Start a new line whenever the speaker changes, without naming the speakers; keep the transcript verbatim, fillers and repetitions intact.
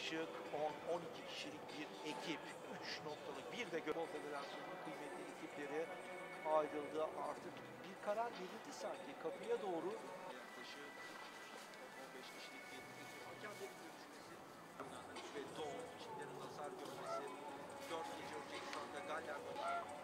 yaklaşık on on iki kişilik bir ekip, üç noktalık bir de Göl Federasyonu'nun kıymetli ekipleri ayrıldı. Artık bir karar verildi sanki kapıya doğru. Yaklaşık on beş kişilik bir ekip. Hakemlerin görüşmesi ve Doğu, çimlerin hasar görmesi. dört gece önce şu anda Galler